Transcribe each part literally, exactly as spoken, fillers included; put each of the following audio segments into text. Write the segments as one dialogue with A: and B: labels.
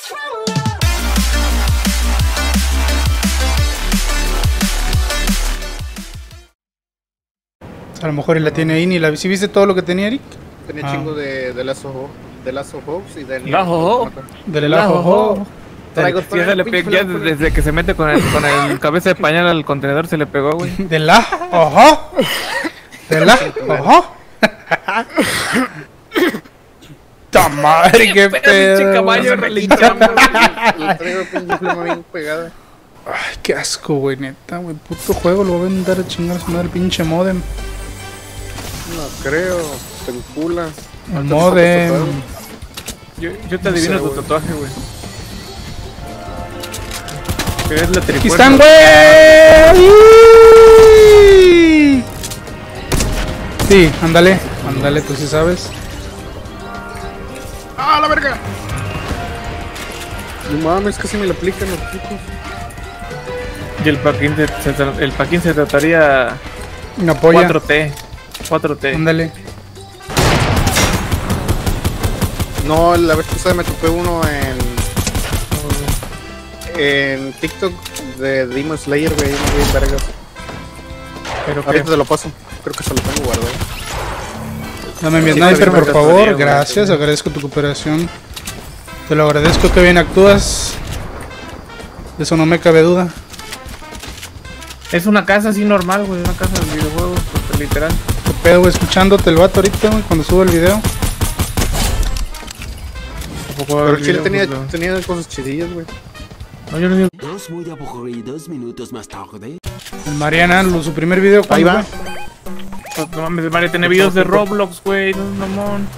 A: A lo mejor él la tiene ahí ni la... ¿Sí viste todo lo que tenía, Eric?
B: Tenía
A: ah.
B: chingo de, de Last of de Last of Us y de...
C: La jojo.
A: De la jojo.
C: Traigo sí, le pe ya desde que se mete con el, con el cabeza de pañal al contenedor se le pegó, güey.
A: De la ojo. De la ojo. ¡Ta madre, qué pedo!
C: Pinche caballo relinchando.
B: Traigo pinche flema bien pegada.
A: Ay, qué asco, güey, neta, güey. Puto juego, lo voy a mandar a chingar a su madre el pinche modem.
B: No creo, te enculas.
A: El modem.
C: Yo, yo te adivino no sé, tu tatuaje, güey. Es la
A: ¡Aquí están, güey! Sí, ándale, ándale, tú sí sabes.
B: ¡Ah, la verga! No mames, casi me lo aplican los chicos.
C: Y el Paquín se, se, el Paquín se trataría
A: una polla.
C: cuatro T. cuatro T.
A: Ándale.
B: No, la vez pasada me topé uno en... En TikTok de Demon Slayer, güey, no bien vergas.
C: Pero
B: ahorita
C: qué?
B: te lo paso, creo que se lo tengo guardado.
A: Dame mi sniper, por favor, gracias, agradezco tu cooperación. Te lo agradezco, que bien actúas. De eso no me cabe duda.
C: Es una casa así normal, güey, una casa de videojuegos, pues, literal.
A: Qué pedo, güey, escuchándote el vato ahorita, güey, cuando subo el video.
B: Pero Chile tenía, tenía cosas chidillas, güey.
C: No, yo no digo.
D: Dos muy aburridos minutos más tarde.
A: El Mariana, lo, su primer video,
B: ahí va.
C: No, no mames, Mario, tiene videos de Roblox, güey, no es mamón.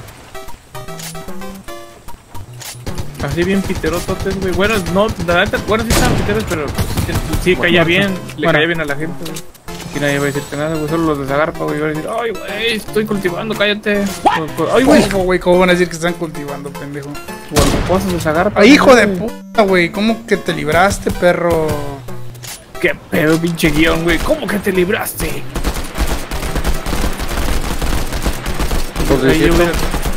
C: Así bien piterototes, güey. Bueno, no, la verdad, bueno, sí estaban piteros, pero sí, sí caía bien, le bueno. caía bien a la gente, güey. Y nadie va a decir que nada, güey, solo los de Zagarpa, güey, van a decir, ay, güey, estoy cultivando, cállate.
A: Ay, güey, ¿cómo, güey? ¿Cómo van a decir que están cultivando, pendejo?
C: Bueno, cosas de Zagarpa.
A: Ay, hijo de puta, güey, ¿cómo que te libraste, perro?
C: Qué pedo, pinche guión, güey, ¿cómo que te libraste?
B: Pues dieciocho.
C: Hubiera...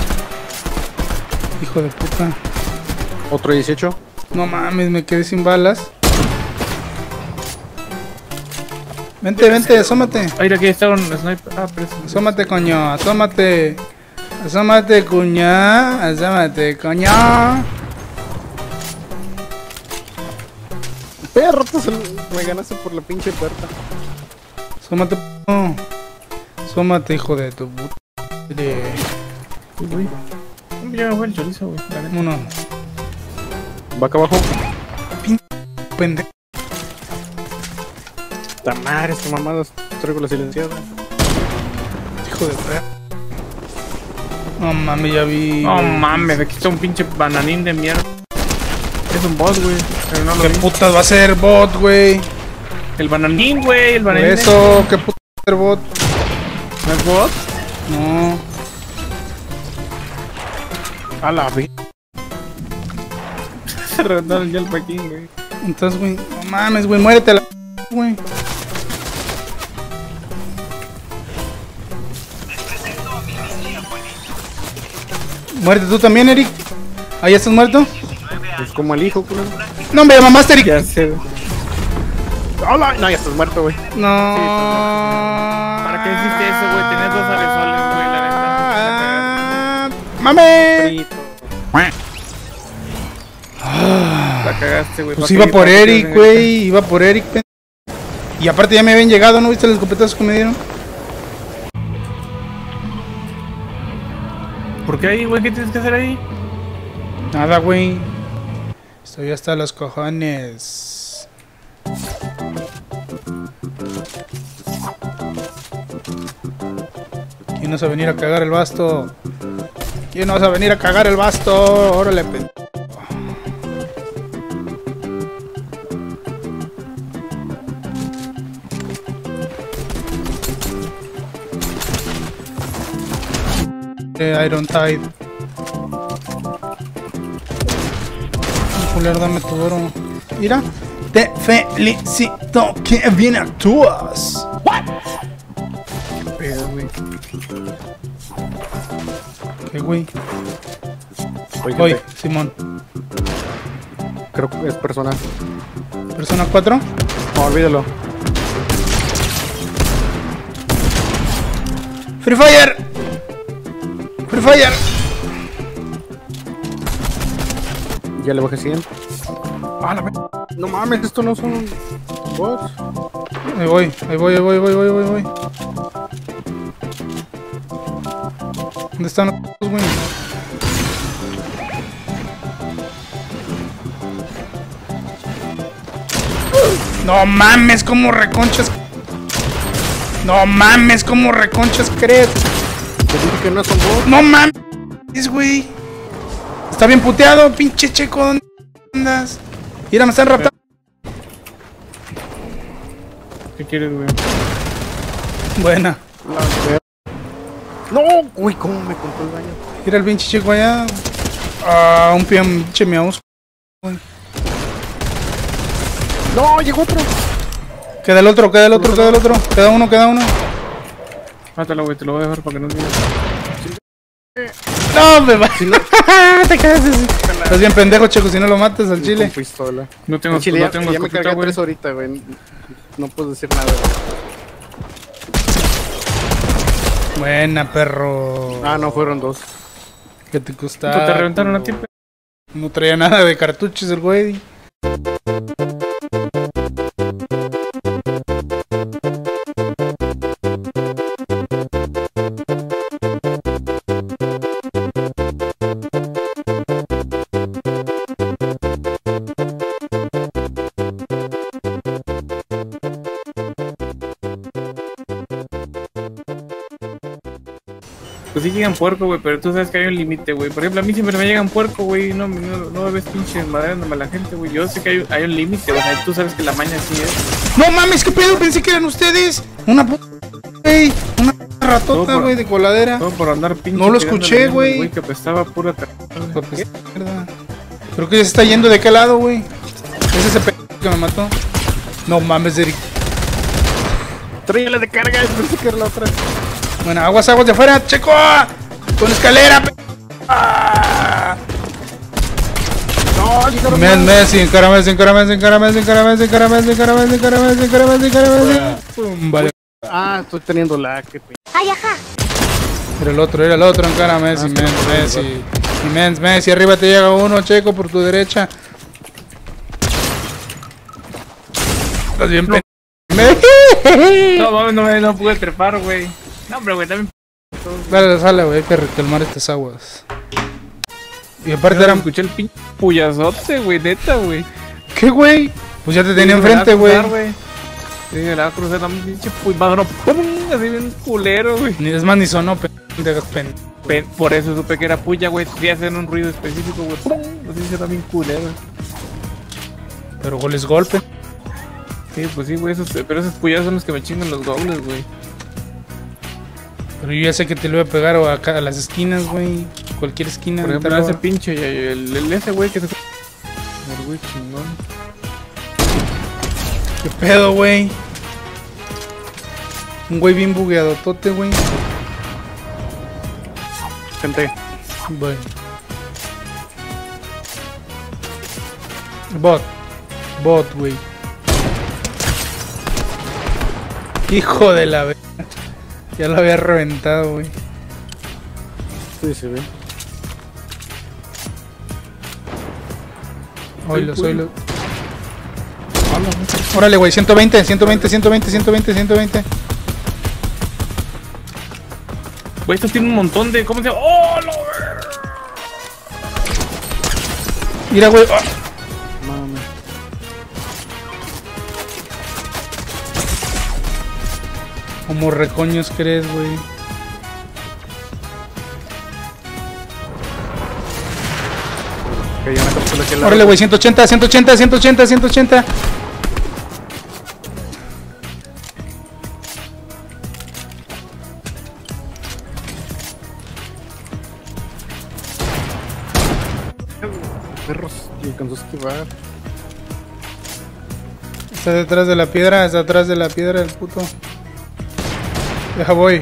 A: Hijo de puta.
B: ¿Otro dieciocho?
A: No mames, me quedé sin balas. Vente, vente, asómate.
C: Ay, aquí está un sniper. Ah, pero es...
A: Asómate, coño, asómate. Asómate, cuña. Asómate, coño.
B: Perro, pues me ganaste por la pinche puerta.
A: Asómate, no. Asómate, hijo de tu puta.
C: Uy, ya me fue el chorizo, güey.
A: Uno.
B: Va acá abajo.
A: Pinche pendejo.
B: ¡Ta madre, esta mamada! Traigo la silenciada.
A: Hijo de perro. No mames, ya vi.
C: No mames, aquí está un pinche bananín de mierda. Es un bot, güey. Pero no lo
A: ¿Qué
C: vi.
A: putas va a ser bot, güey?
C: El bananín, güey. El
A: Por
C: bananín.
A: eso, ¿qué putas va a ser bot?
C: ¿No es bot?
A: No.
B: A la vi.
C: Se reventaron ya el paquín, güey.
A: Entonces, güey, no mames, güey, muérete a la güey. Muérete tú también, Eric. ¿Ahí estás muerto?
B: Pues como el hijo, culero.
A: No, me mamaste, Eric.
C: Ya sé.
B: Hola. No, ya estás muerto, güey.
A: No.
C: Sí, ¿para qué hiciste eso, güey? Tenías dos aresoles, güey, la neta.
A: ¡Mame!
C: La cagaste, güey.
A: Pues iba por Eric, güey. Iba por Eric. Y aparte ya me habían llegado, ¿no viste los escopetazos que me dieron?
C: ¿Por qué ahí, güey? ¿Qué tienes que hacer ahí?
A: Nada, güey. Estoy hasta los cojones. ¿Quién nos va a venir a cagar el basto? ¿Quién nos va a venir a cagar el basto? Órale, pendejo. Iron Tide. Julián, dame tu oro. Mira, te felicito, que bien actúas. What? Qué pedo, güey. ¿Qué, güey? Voy, Simón.
B: Creo que es persona.
A: Persona cuatro.
B: No, olvídalo.
A: Free Fire. Free Fire.
B: Ya le bajé cien. Ah, la ve- No mames, esto no son bots.
A: Ahí voy, ahí voy, ahí voy, ahí voy, ahí voy, ahí voy. ¿Dónde están los güey? No mames, como reconchas. No mames, como reconchas crees.
B: Te dije que no son bots.
A: No mames, güey. Está bien puteado, pinche Checo. ¿Dónde andas? Mira, me están raptando.
C: ¿Qué quieres, güey?
A: Buena.
B: La ver- No, uy, cómo me contó el daño.
A: Mira el pinche Checo allá. Ah, un pinche miaus.
B: No, llegó otro.
A: Queda el otro, queda el otro, queda el otro. Queda uno, queda uno.
C: Mátalo, güey, te lo voy a dejar para que no te digas.
A: No, me va. Te quedas así. Estás bien pendejo, Checo, si no lo matas al chile.
B: Con pistola.
C: No tengo,
B: Al chile,
C: no
B: ya,
C: tengo
B: ya me
C: escopeta,
B: cargué
C: güey.
B: tres ahorita, güey. No puedo decir nada.
A: Buena, perro.
B: Ah, no, fueron dos.
A: ¿Qué te
C: ¿Cuánto
A: costaba?
C: te reventaron a ti, pe-
A: No traía nada de cartuchos el güey.
C: Pues sí llegan puerco, güey, pero tú sabes que hay un límite, güey. Por ejemplo, a mí siempre me llegan puerco, güey. No, no, no me ves pinche madreándome a la gente, güey. Yo sé que hay, hay un límite, o sea, tú sabes que la maña sí es.
A: No mames, qué pedo, pensé que eran ustedes. Una puta, güey. Una
C: Todo
A: ratota,
C: por-
A: güey, de coladera.
C: Todo por andar pinche.
A: No lo
C: tirándole
A: escuché,
C: mierda al
A: güey.
C: Que apestaba pura car-
A: Pues, mierda. Creo que ya se está yendo de qué lado, güey. Es ese pedo que me mató. No mames, Eric.
B: Tráigale de carga, pensé que era la otra.
A: Bueno, aguas, aguas de afuera, Checo. Con escalera, pe- ah.
B: No, llegaron
A: Mes,
B: más.
A: Messi, encara Messi, encara Messi, encara Messi, encara Messi, encara Messi, encara Messi, encara Messi, encara Messi, encara Messi. Pum, vale.
B: Ah, estoy teniendo lag, qué pe...
A: Era el otro, era el otro, encara Messi,
B: Ah,
A: Mens,
B: sí,
A: Messi. Y Mens, Messi, arriba te llega uno, Checo, por tu derecha. Estás bien
C: No.
A: pendejo.
C: No, mames, no me no pude trepar, güey. No, hombre, güey, también.
A: Dale, sale, güey, hay que calmar estas aguas. Y aparte
C: Ahora
A: eran...
C: escuché el pinche puyazote, güey, neta, güey.
A: ¿Qué, güey? Pues ya te tenía
C: Sí, me la
A: enfrente,
C: va a
A: güey.
C: cruzar, Sí, me la va a cruzar la pinche puyazote, no, pum, así bien culero, güey.
A: Ni es más ni sonó, pendejo, pendejo.
C: Pe- Por eso supe que era puya, güey. Sí hacen un ruido específico, güey. Pum, así se también culero.
A: Pero gol es golpe.
C: Sí, pues sí, güey, esos, pero esos puyazos son los que me chingan los gobles, güey.
A: Pero yo ya sé que te lo voy a pegar o acá a las esquinas, güey. Cualquier esquina.
C: Por
A: de
C: ejemplo,
A: terror.
C: ese pinche, y el, el, ese güey que se fue. El güey chingón.
A: ¿Qué pedo, güey? Un güey bien bugueado, tote, güey.
B: Gente.
A: Bueno. Bot. Bot, güey. Hijo de la ve. Ya lo había reventado, güey.
B: Sí, se ve.
A: Oílo, oílo. Órale, güey, ciento veinte, ciento veinte, ciento veinte, ciento veinte, ciento veinte.
C: Güey, estos tienen un montón de. ¿Cómo se llama? ¡Oh, lo
A: Mira, güey. ah.
B: Mames.
A: Como recoños crees, güey.
B: Que ya me tocó de aquel lado.
A: Órale, güey, ciento ochenta, ciento ochenta, ciento ochenta, ciento ochenta.
B: Perros, y alcanzó a esquivar.
A: Está detrás de la piedra, está atrás de la piedra el puto. Deja voy.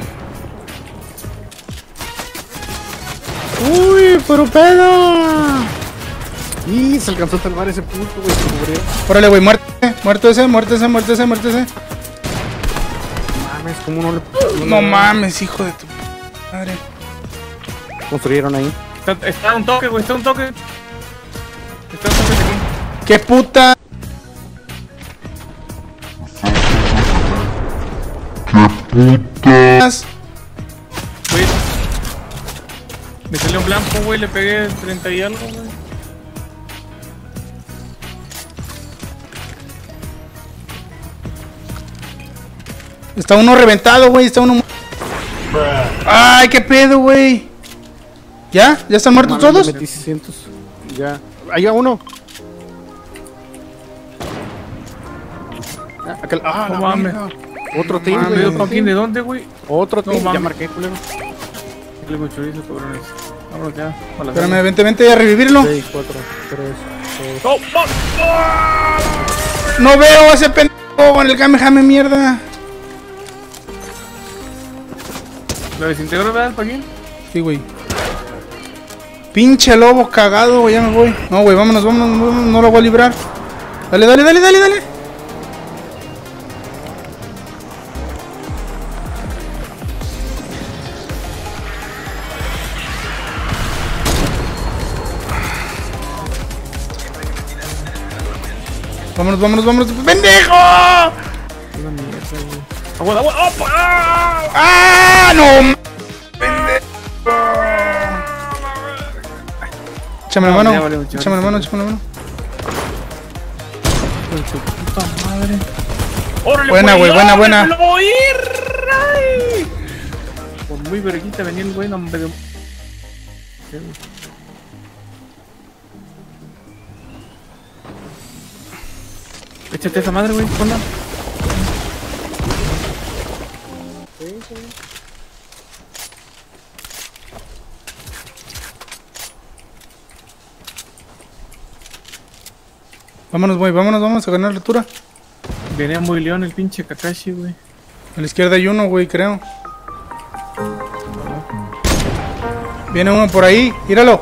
A: Uy, pero pedo.
B: Y se alcanzó a salvar ese puto, güey. Se murió.
A: Órale, güey, muerte. Muerto ese, muerte ese, muerte ese, muerte ese.
B: No mames, ¿cómo no le...
A: No mames, hijo de tu madre.
B: Construyeron ahí.
C: Está, está un toque, güey, está un toque. Está un toque de aquí.
A: ¡Qué puta! ¡Qué putas!
C: Güey. Me salió un blanco, güey, le pegué treinta y algo, güey.
A: Está uno reventado, güey, está uno... ¡Ay, qué pedo, güey! ¿Ya? ¿Ya están muertos
B: Mames,
A: todos?
B: le metí seiscientos. Ya. Ahí va uno. Ah, aquel... ah
C: No
B: la
C: mames.
B: verga. Otro team,
A: mames.
B: güey.
C: ¿Pero
B: Otro
C: con quién?
B: team.
C: ¿De dónde, güey?
B: Otro
C: No
B: team. Ya
C: mames.
B: marqué, culero.
C: Le hago chorizo, cabrones. Vámonos ya. A la
A: Espérame, vente, vente a revivirlo.
B: seis, cuatro, tres, dos.
C: ¡No! ¡No!
A: No veo a ese pendejo con el Kamehame, mierda.
C: ¿Lo desintegró, verdad, Paquín?
A: Sí, güey. Pinche lobo cagado, güey, ya me voy. No, güey, vámonos, vámonos, vámonos, no lo voy a librar. Dale, dale, dale, dale, dale. Vámonos, vámonos, vámonos. ¡Pendejo!
C: Agua, agua, ¡opa!
A: ¡Ah! ¡No! ¡Pendejo! Échame la
C: No,
A: mano,
C: ya vale mucho.
A: échame la mano, échame la mano.
C: Con su puta madre. ¡Órale,
A: Buena, güey, buena, buena.
C: ¡Lo voy a ir! ¡Ay! Por muy verguita venía el güey, no me dio... Échate esa madre, güey, ponla.
A: Vámonos, güey, vámonos, vámonos a ganar la altura.
C: Venía muy león el pinche Kakashi, güey.
A: A la izquierda hay uno, güey, creo. Viene uno por ahí, míralo.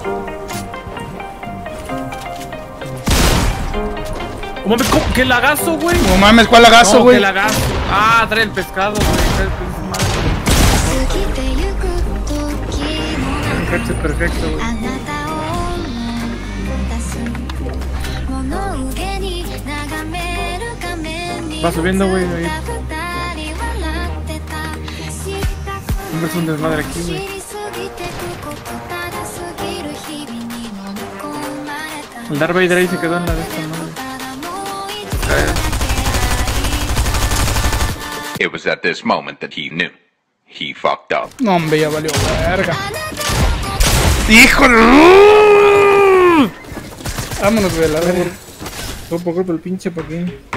C: ¿Cómo me co- ¡Qué lagazo, güey!
A: No mames, ¿cuál lagazo,
C: No,
A: güey?
C: ¡Qué lagazo! Ah, trae el pescado, güey. Trae el pinche madre. Perfecto, perfecto, güey. Va subiendo, güey, ahí. Hombre, es un desmadre aquí, güey. El Darth Vader ahí se quedó en la de esta madre.
E: It was at this moment that he knew. He fucked up.
A: No, hombre, ya valió verga. ¡Híjole! Vámonos, güey, la verga.
C: Fue por culpa el pinche Paquín.